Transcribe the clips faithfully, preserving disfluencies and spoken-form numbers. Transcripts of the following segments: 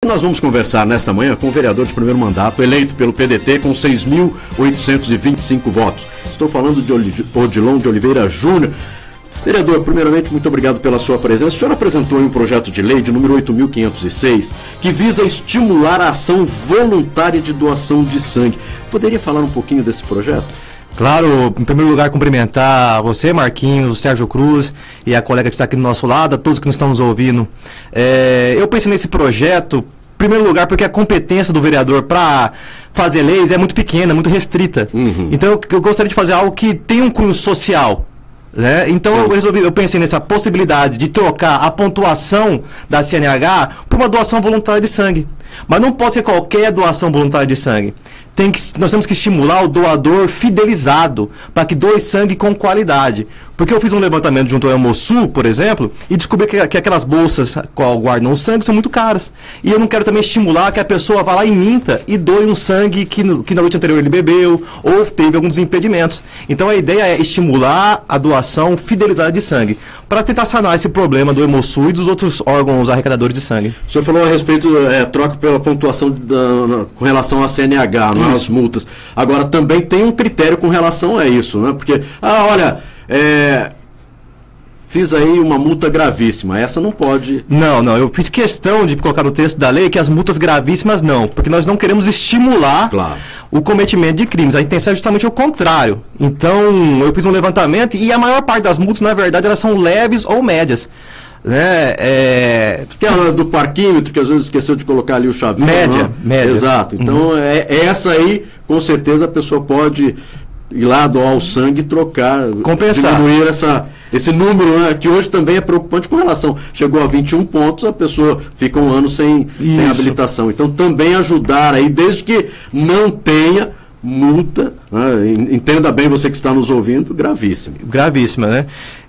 Nós vamos conversar nesta manhã com o vereador de primeiro mandato, eleito pelo P D T com seis mil oitocentos e vinte e cinco votos. Estou falando de Odilon de Oliveira Júnior. Vereador, primeiramente, muito obrigado pela sua presença. O senhor apresentou um projeto de lei de número oito mil quinhentos e seis, que visa estimular a ação voluntária de doação de sangue. Poderia falar um pouquinho desse projeto? Claro, em primeiro lugar, cumprimentar você, Marquinhos, o Sérgio Cruz e a colega que está aqui do nosso lado, a todos que nos estão nos ouvindo. É, eu pensei nesse projeto, em primeiro lugar, porque a competência do vereador para fazer leis é muito pequena, muito restrita. Uhum. Então, eu, eu gostaria de fazer algo que tenha um cunho social. Né? Então eu, resolvi, eu pensei nessa possibilidade de trocar a pontuação da C N H por uma doação voluntária de sangue. Mas não pode ser qualquer doação voluntária de sangue. Tem que, nós temos que estimular o doador fidelizado para que doe sangue com qualidade. Porque eu fiz um levantamento junto ao Hemosul, por exemplo, e descobri que, que aquelas bolsas qual guardam o sangue são muito caras. E eu não quero também estimular que a pessoa vá lá e minta e doe um sangue que, no, que na noite anterior ele bebeu ou teve alguns impedimentos. Então a ideia é estimular a doação fidelizada de sangue, para tentar sanar esse problema do Hemosul e dos outros órgãos arrecadadores de sangue. O senhor falou a respeito, é, troca pela pontuação da, na, com relação à C N H, não é, as multas. Agora também tem um critério com relação a isso, né? Porque, ah, olha... É, fiz aí uma multa gravíssima, essa não pode... Não, não, eu fiz questão de colocar no texto da lei que as multas gravíssimas não, porque nós não queremos estimular claro. o cometimento de crimes, a intenção é justamente o contrário. Então, eu fiz um levantamento e a maior parte das multas, na verdade, elas são leves ou médias. Né? É... Aquela do parquímetro, que às vezes esqueceu de colocar ali o chaveiro. Média, não? média. Exato, então uhum. é, essa aí, com certeza a pessoa pode... ir lá doar o sangue e trocar, compensar, diminuir essa, esse número, né, que hoje também é preocupante com relação. Chegou a vinte e um pontos, a pessoa fica um ano sem, sem habilitação. Então também ajudar aí, desde que não tenha multa, né, entenda bem você que está nos ouvindo, gravíssima. Gravíssima, né?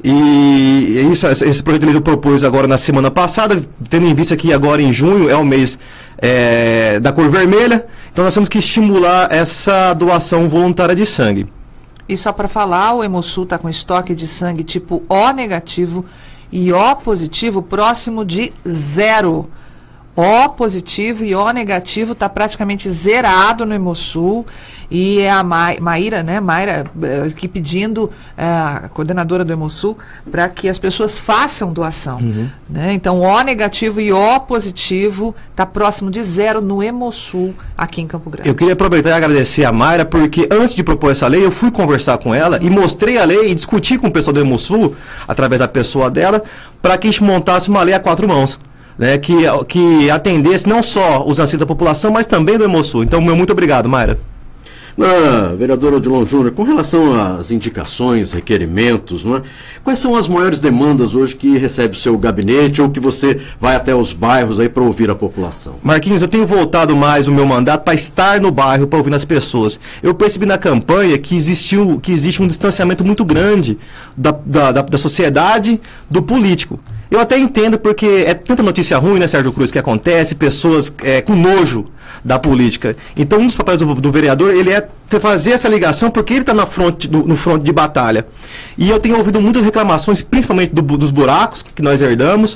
E isso, esse projeto ele propôs agora na semana passada, tendo em vista que agora em junho é o mês é, da cor vermelha, então nós temos que estimular essa doação voluntária de sangue. E só para falar, o Hemosul está com estoque de sangue tipo O negativo e O positivo próximo de zero. O positivo e O negativo está praticamente zerado no Hemosul. E é a Ma Maíra, né, Mayra, aqui pedindo, é, a coordenadora do Hemosul, para que as pessoas façam doação. Uhum. Né? Então, O negativo e O positivo está próximo de zero no Hemosul, aqui em Campo Grande. Eu queria aproveitar e agradecer a Mayra, porque antes de propor essa lei, eu fui conversar com ela e mostrei a lei e discuti com o pessoal do Hemosul, através da pessoa dela, para que a gente montasse uma lei a quatro mãos. Né, que, que atendesse não só os anseios da população, mas também do Hemosul. Então, meu muito obrigado, Mayra. Ah, vereador Odilon Júnior, com relação às indicações, requerimentos, não é? Quais são as maiores demandas hoje que recebe o seu gabinete ou que você vai até os bairros aí para ouvir a população? Marquinhos, eu tenho voltado mais o meu mandato para estar no bairro, para ouvir as pessoas. Eu percebi na campanha que, existiu, que existe um distanciamento muito grande da, da, da, da sociedade do político. Eu até entendo porque é tanta notícia ruim, né, Sérgio Cruz, que acontece, pessoas é, com nojo da política. Então, um dos papéis do, do vereador, ele é fazer essa ligação porque ele está no front, no front de batalha. E eu tenho ouvido muitas reclamações, principalmente do, dos buracos que nós herdamos,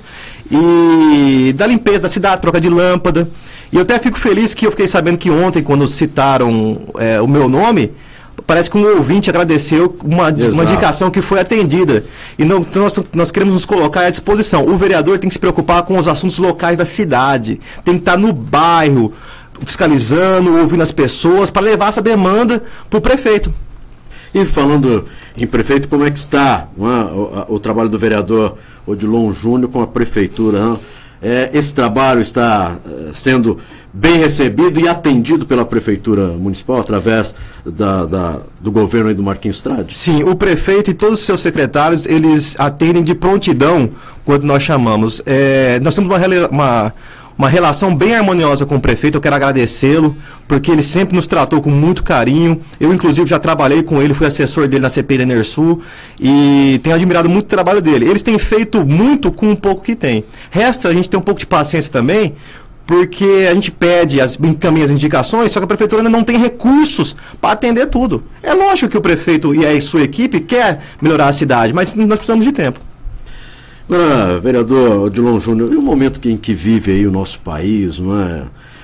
e da limpeza da cidade, troca de lâmpada. E eu até fico feliz que eu fiquei sabendo que ontem, quando citaram é, o meu nome, parece que um ouvinte agradeceu uma, uma indicação que foi atendida. E não, nós, nós queremos nos colocar à disposição. O vereador tem que se preocupar com os assuntos locais da cidade, tem que estar no bairro, fiscalizando, ouvindo as pessoas, para levar essa demanda para o prefeito. E falando em prefeito, como é que está é, o, o trabalho do vereador Odilon Júnior com a prefeitura? É, esse trabalho está é, sendo bem recebido e atendido pela Prefeitura Municipal através da, da, do governo aí do Marquinhos Trade? Sim, o prefeito e todos os seus secretários, eles atendem de prontidão quando nós chamamos. É, nós temos uma, uma, uma relação bem harmoniosa com o prefeito, eu quero agradecê-lo, porque ele sempre nos tratou com muito carinho. Eu, inclusive, já trabalhei com ele, fui assessor dele na C P I da Enersul e tenho admirado muito o trabalho dele. Eles têm feito muito com o pouco que tem. Resta a gente ter um pouco de paciência também, porque a gente pede, as, encaminha as indicações, só que a prefeitura ainda não tem recursos para atender tudo. É lógico que o prefeito e a sua equipe quer melhorar a cidade, mas nós precisamos de tempo. Agora, vereador Odilon Júnior, e o momento que, em que vive aí o nosso país, não é?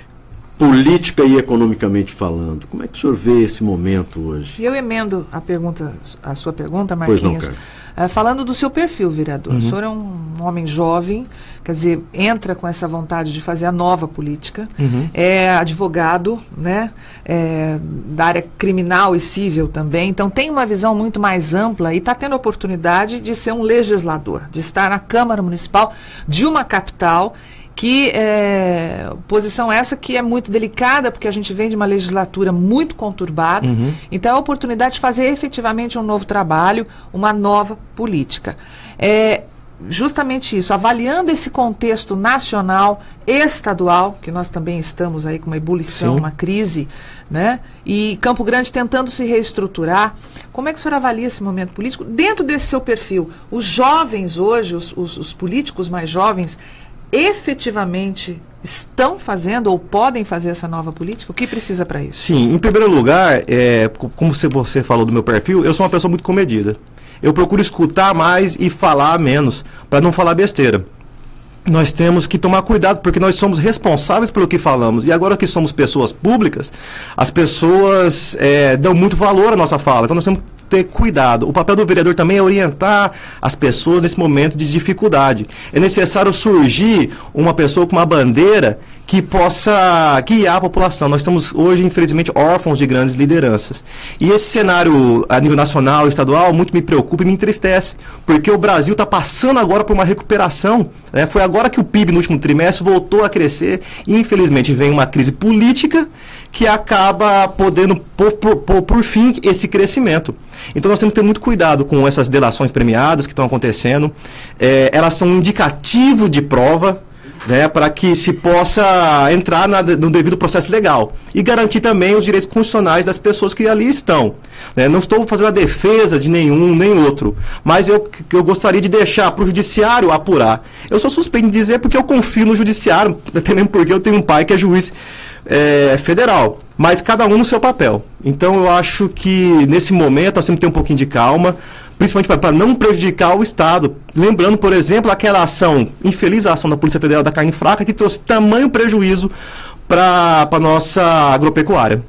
Política e economicamente falando, como é que o senhor vê esse momento hoje? Eu emendo a pergunta, a sua pergunta, Marquinhos. Pois não, Uh, falando do seu perfil, vereador. Uhum. O senhor é um homem jovem, quer dizer, entra com essa vontade de fazer a nova política, uhum. é advogado, né, é, da área criminal e civil também, então tem uma visão muito mais ampla e está tendo a oportunidade de ser um legislador, de estar na Câmara Municipal de uma capital. Que é, posição essa que é muito delicada, porque a gente vem de uma legislatura muito conturbada, uhum. então é a oportunidade de fazer efetivamente um novo trabalho, uma nova política. É justamente isso, avaliando esse contexto nacional, estadual, que nós também estamos aí com uma ebulição, Sim. uma crise, né? E Campo Grande tentando se reestruturar. Como é que o senhor avalia esse momento político? Dentro desse seu perfil, os jovens hoje, os, os, os políticos mais jovens, efetivamente estão fazendo ou podem fazer essa nova política? O que precisa para isso? Sim, em primeiro lugar, é, como você falou do meu perfil, eu sou uma pessoa muito comedida. Eu procuro escutar mais e falar menos, para não falar besteira. Nós temos que tomar cuidado, porque nós somos responsáveis pelo que falamos. E agora que somos pessoas públicas, as pessoas é, dão muito valor à nossa fala. Então nós temos que ter cuidado. O papel do vereador também é orientar as pessoas nesse momento de dificuldade. É necessário surgir uma pessoa com uma bandeira que possa guiar a população. Nós estamos hoje, infelizmente, órfãos de grandes lideranças. E esse cenário a nível nacional e estadual muito me preocupa e me entristece, porque o Brasil está passando agora por uma recuperação, né? Foi agora que o P I B no último trimestre voltou a crescer e, infelizmente, vem uma crise política que acaba podendo pôr por, por, por fim esse crescimento. Então nós temos que ter muito cuidado com essas delações premiadas que estão acontecendo. É, elas são um indicativo de prova, né, para que se possa entrar na, no devido processo legal e garantir também os direitos constitucionais das pessoas que ali estão. Né? Não estou fazendo a defesa de nenhum nem outro, mas eu, eu gostaria de deixar para o judiciário apurar. Eu sou suspeito de dizer porque eu confio no judiciário, até mesmo porque eu tenho um pai que é juiz é, federal, mas cada um no seu papel. Então eu acho que nesse momento nós temos que ter um pouquinho de calma, principalmente para não prejudicar o Estado. Lembrando, por exemplo, aquela ação, infeliz ação da Polícia Federal da Carne Fraca, que trouxe tamanho prejuízo para a nossa agropecuária.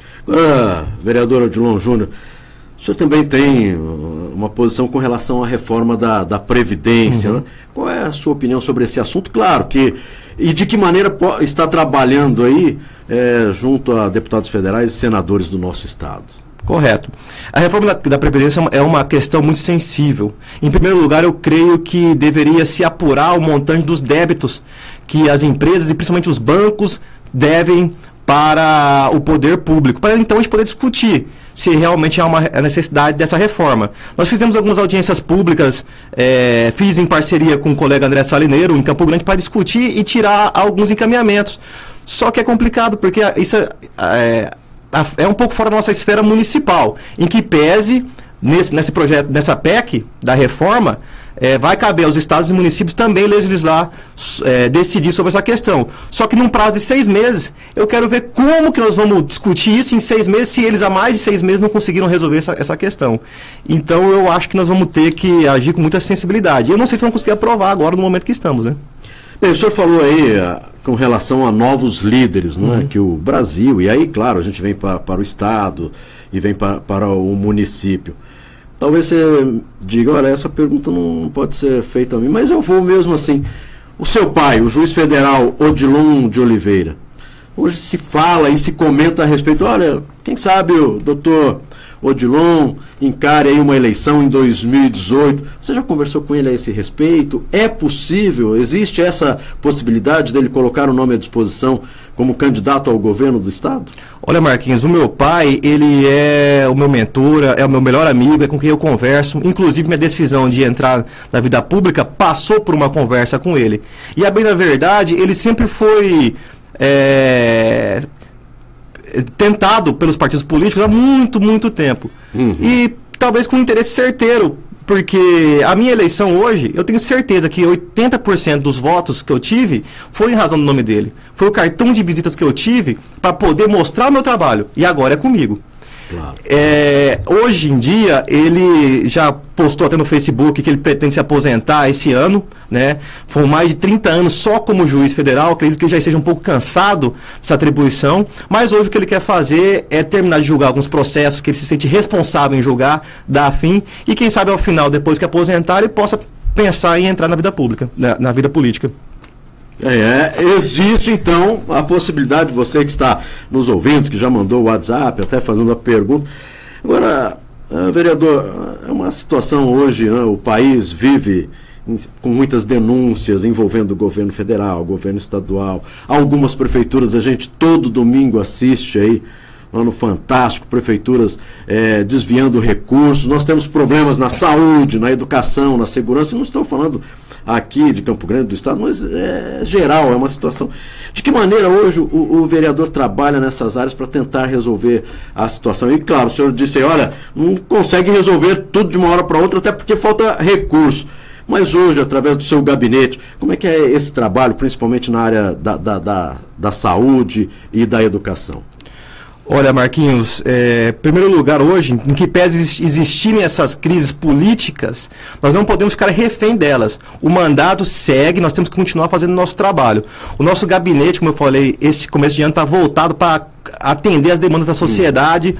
Agora, vereador Odilon Júnior, o senhor também tem uma posição com relação à reforma da, da Previdência. Uhum. Né? Qual é a sua opinião sobre esse assunto? Claro que, e de que maneira está trabalhando aí é, junto a deputados federais e senadores do nosso Estado? Correto. A reforma da, da Previdência é uma questão muito sensível. Em primeiro lugar, eu creio que deveria se apurar o montante dos débitos que as empresas e principalmente os bancos devem para o poder público, para então a gente poder discutir se realmente há uma necessidade dessa reforma. Nós fizemos algumas audiências públicas, é, fiz em parceria com o colega André Salineiro, em Campo Grande, para discutir e tirar alguns encaminhamentos. Só que é complicado, porque isso é... é é um pouco fora da nossa esfera municipal, em que pese, nesse, nesse projeto, nessa P E C da reforma, é, vai caber aos estados e municípios também legislar, é, decidir sobre essa questão. Só que num prazo de seis meses, eu quero ver como que nós vamos discutir isso em seis meses, se eles há mais de seis meses não conseguiram resolver essa, essa questão. Então eu acho que nós vamos ter que agir com muita sensibilidade. Eu não sei se vamos conseguir aprovar agora no momento que estamos, né? Bem, o senhor falou aí a, com relação a novos líderes, não é? Uhum. Que o Brasil, e aí, claro, a gente vem pra, para o Estado e vem pra, para o município. Talvez você diga, olha, essa pergunta não pode ser feita a mim, mas eu vou mesmo assim. O seu pai, o juiz federal Odilon de Oliveira, hoje se fala e se comenta a respeito, olha, quem sabe o doutor Odilon encare aí uma eleição em dois mil e dezoito. Você já conversou com ele a esse respeito? É possível? Existe essa possibilidade dele colocar o nome à disposição como candidato ao governo do Estado? Olha, Marquinhos, o meu pai, ele é o meu mentor, é o meu melhor amigo, é com quem eu converso. Inclusive, minha decisão de entrar na vida pública passou por uma conversa com ele. E, a bem da verdade, ele sempre foi... É... tentado pelos partidos políticos há muito, muito tempo. Uhum. E talvez com interesse certeiro, porque a minha eleição hoje, eu tenho certeza que oitenta por cento dos votos que eu tive foi em razão do nome dele. Foi o cartão de visitas que eu tive para poder mostrar o meu trabalho. E agora é comigo. Claro. É, hoje em dia, ele já postou até no Facebook que ele pretende se aposentar esse ano, né? Foram mais de trinta anos só como juiz federal, acredito que ele já esteja um pouco cansado dessa atribuição, mas hoje o que ele quer fazer é terminar de julgar alguns processos que ele se sente responsável em julgar, dar fim, e quem sabe ao final, depois que aposentar, ele possa pensar em entrar na vida pública, na, na vida política. É, existe então a possibilidade de você que está nos ouvindo, que já mandou o WhatsApp, até fazendo a pergunta. Agora, uh, vereador, é uma situação hoje, né, o país vive em, com muitas denúncias envolvendo o governo federal, o governo estadual, algumas prefeituras, a gente todo domingo assiste aí, lá no Fantástico, prefeituras é, desviando recursos, nós temos problemas na saúde, na educação, na segurança, não estou falando aqui de Campo Grande do Estado, mas é geral, é uma situação. De que maneira hoje o, o vereador trabalha nessas áreas para tentar resolver a situação? E claro, o senhor disse aí, olha, não consegue resolver tudo de uma hora para outra, até porque falta recurso. Mas hoje, através do seu gabinete, como é que é esse trabalho, principalmente na área da, da, da, da saúde e da educação? Olha, Marquinhos, é, em primeiro lugar hoje, em que pese existirem essas crises políticas, nós não podemos ficar refém delas. O mandato segue, nós temos que continuar fazendo o nosso trabalho. O nosso gabinete, como eu falei, esse começo de ano está voltado para atender as demandas da sociedade.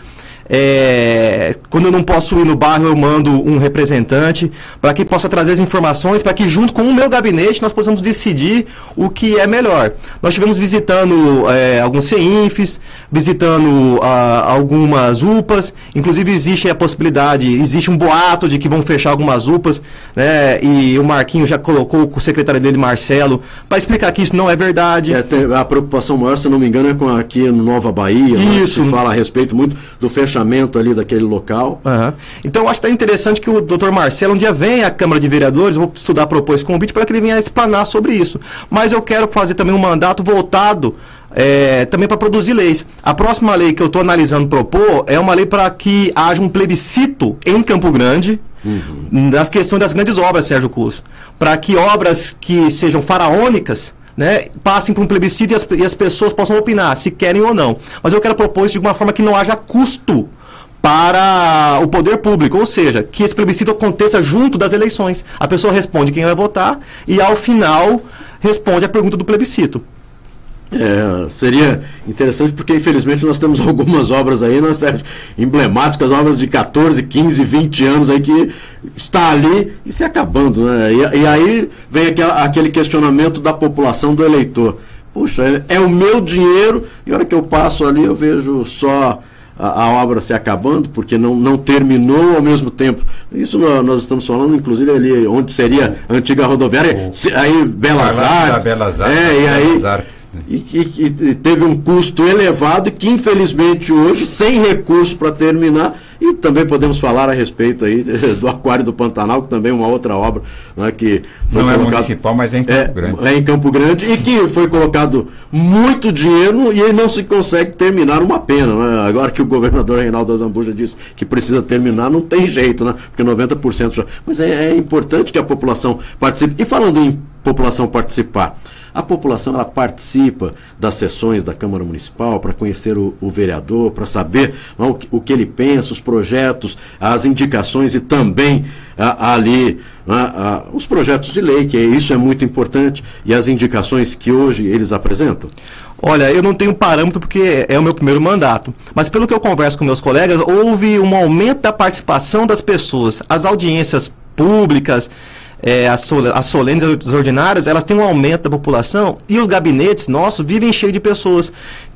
É, quando eu não posso ir no bairro, eu mando um representante para que possa trazer as informações, para que junto com o meu gabinete nós possamos decidir o que é melhor. Nós estivemos visitando é, alguns CEINFs, visitando ah, algumas U P As, inclusive existe a possibilidade, existe um boato de que vão fechar algumas U P As, né, e o Marquinho já colocou o secretário dele, Marcelo, para explicar que isso não é verdade. É, tem, a preocupação maior, se não me engano, é com aqui no Nova Bahia, isso. Né, se fala a respeito muito do fechamento ali daquele local. Uhum. Então eu acho que é interessante que o doutor Marcelo um dia venha à Câmara de Vereadores, eu vou estudar, propor esse convite para que ele venha explanar sobre isso. Mas eu quero fazer também um mandato voltado é, também para produzir leis. A próxima lei que eu estou analisando propor é uma lei para que haja um plebiscito em Campo Grande, uhum, das questões das grandes obras, Sérgio Curso, para que obras que sejam faraônicas, né, passem para um plebiscito e as, e as pessoas possam opinar se querem ou não. Mas eu quero propor isso de uma forma que não haja custo para o poder público, ou seja, que esse plebiscito aconteça junto das eleições. A pessoa responde quem vai votar e ao final responde a pergunta do plebiscito. É, seria interessante porque infelizmente nós temos algumas obras aí, né, Sérgio, emblemáticas, obras de quatorze, quinze, vinte anos aí que está ali e se acabando, né? E, e aí vem aquela, aquele questionamento da população, do eleitor. Puxa, é, é o meu dinheiro e a hora que eu passo ali eu vejo só a, a obra se acabando porque não, não terminou ao mesmo tempo. Isso nós, nós estamos falando, inclusive, ali onde seria a antiga rodoviária, se, aí Belas Artes. Belas Artes. É, e aí... Belas Artes. E, e, e teve um custo elevado e que infelizmente hoje, sem recurso para terminar, e também podemos falar a respeito aí do Aquário do Pantanal, que também é uma outra obra, né, que foi não colocado, é municipal, mas é em Campo é, Grande. É em Campo Grande e que foi colocado muito dinheiro e aí não se consegue terminar, uma pena, né? Agora que o governador Reinaldo Azambuja disse que precisa terminar, não tem jeito, né? Porque noventa por cento já... Mas é, é importante que a população participe. E falando em população participar, a população ela participa das sessões da Câmara Municipal para conhecer o, o vereador, para saber, não, o, que, o que ele pensa, os projetos, as indicações e também a, ali a, a, os projetos de lei, que isso é muito importante, e as indicações que hoje eles apresentam. Olha, eu não tenho parâmetro porque é o meu primeiro mandato, mas pelo que eu converso com meus colegas, houve um aumento da participação das pessoas. As audiências públicas, É, as, sol, as solenes as ordinárias, elas têm um aumento da população e os gabinetes nossos vivem cheios de pessoas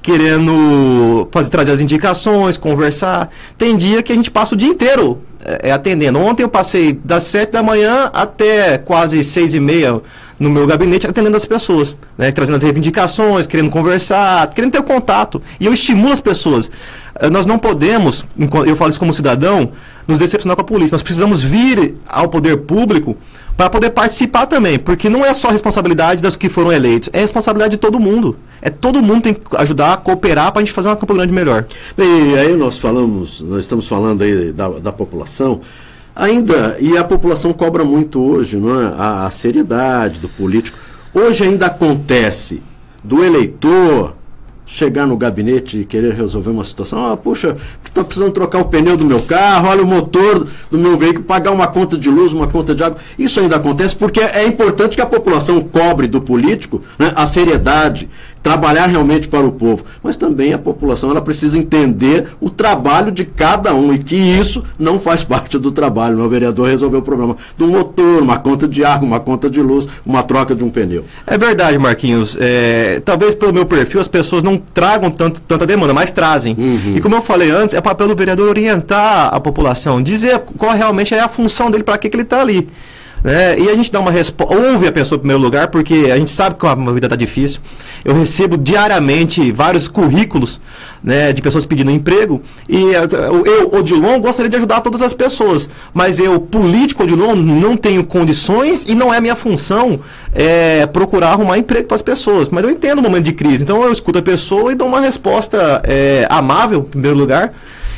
querendo fazer, trazer as indicações, conversar. Tem dia que a gente passa o dia inteiro é, atendendo. Ontem eu passei das sete da manhã até quase seis e meia no meu gabinete atendendo as pessoas, né, trazendo as reivindicações, querendo conversar, querendo ter contato. E eu estimulo as pessoas. Nós não podemos, eu falo isso como cidadão, nos decepcionar com a política. Nós precisamos vir ao poder público para poder participar também, porque não é só responsabilidade dos que foram eleitos, é responsabilidade de todo mundo. É todo mundo tem que ajudar, cooperar para a gente fazer uma Campo Grande melhor. E aí nós falamos, nós estamos falando aí da, da população, ainda, e a população cobra muito hoje, não é? a, a seriedade do político. Hoje ainda acontece do eleitor chegar no gabinete e querer resolver uma situação. Ah, puxa, estou precisando trocar o pneu do meu carro, olha o motor do meu veículo, pagar uma conta de luz, uma conta de água. Isso ainda acontece porque é importante que a população cobre do político, né, a seriedade, trabalhar realmente para o povo. Mas também a população ela precisa entender o trabalho de cada um e que isso não faz parte do trabalho. O vereador resolveu o problema do motor, uma conta de água, uma conta de luz, uma troca de um pneu. É verdade, Marquinhos. É, talvez pelo meu perfil as pessoas não tragam tanto, tanta demanda, mas trazem. Uhum. E como eu falei antes, é papel do vereador orientar a população, dizer qual realmente é a função dele, para que, que ele está ali. É, e a gente dá uma resposta, ouve a pessoa em primeiro lugar, porque a gente sabe que a vida está difícil. Eu recebo diariamente vários currículos, né, de pessoas pedindo emprego, e eu, Odilon, gostaria de ajudar todas as pessoas, mas eu, político Odilon, não tenho condições e não é minha função é, procurar arrumar emprego para as pessoas. Mas eu entendo o momento de crise, então eu escuto a pessoa e dou uma resposta é, amável, em primeiro lugar,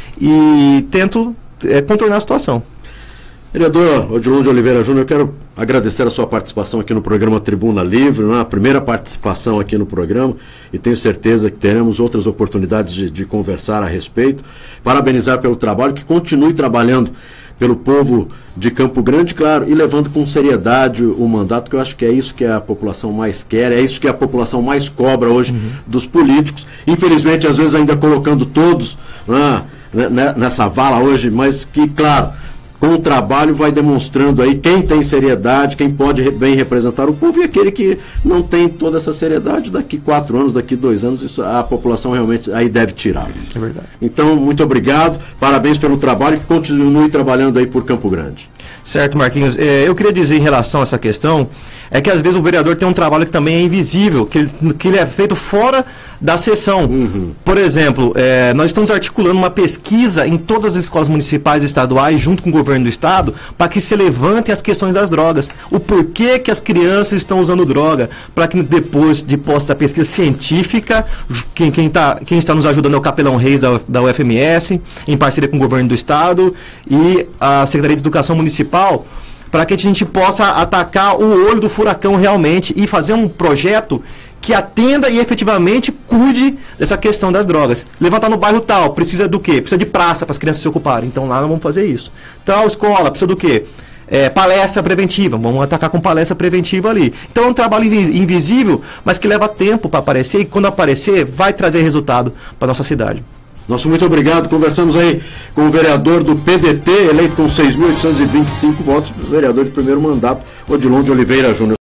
e tento é, contornar a situação. Vereador Odilon de Oliveira Júnior, eu quero agradecer a sua participação aqui no programa Tribuna Livre, né? A primeira participação aqui no programa, e tenho certeza que teremos outras oportunidades de, de conversar a respeito. Parabenizar pelo trabalho, que continue trabalhando pelo povo de Campo Grande, claro, e levando com seriedade o mandato, que eu acho que é isso que a população mais quer, é isso que a população mais cobra hoje uhum. dos políticos. Infelizmente, às vezes ainda colocando todos, né, nessa vala hoje, mas que, claro, com o trabalho vai demonstrando aí quem tem seriedade, quem pode bem representar o povo, e aquele que não tem toda essa seriedade, daqui quatro anos, daqui dois anos, isso, a população realmente aí deve tirar. É verdade. Então, muito obrigado, parabéns pelo trabalho e que continue trabalhando aí por Campo Grande. Certo, Marquinhos. É, eu queria dizer em relação a essa questão, é que às vezes o vereador tem um trabalho que também é invisível, que ele, que ele é feito fora da sessão. Uhum. Por exemplo, é, nós estamos articulando uma pesquisa em todas as escolas municipais e estaduais, junto com o governo do estado, para que se levantem as questões das drogas. O porquê que as crianças estão usando droga, para que depois de posta da pesquisa científica, quem, quem, tá, quem está nos ajudando é o Capelão Reis da, da U F M S, em parceria com o governo do estado e a Secretaria de Educação Municipal, para que a gente possa atacar o olho do furacão realmente e fazer um projeto que atenda e efetivamente cuide dessa questão das drogas. Levantar no bairro tal, precisa do quê? Precisa de praça para as crianças se ocuparem. Então lá nós vamos fazer isso. Tal escola, precisa do quê? É, palestra preventiva, vamos atacar com palestra preventiva ali. Então é um trabalho invisível, mas que leva tempo para aparecer, e quando aparecer, vai trazer resultado para a nossa cidade. Nosso muito obrigado. Conversamos aí com o vereador do P D T, eleito com seis mil oitocentos e vinte e cinco votos, vereador de primeiro mandato, Odilon de Oliveira Júnior.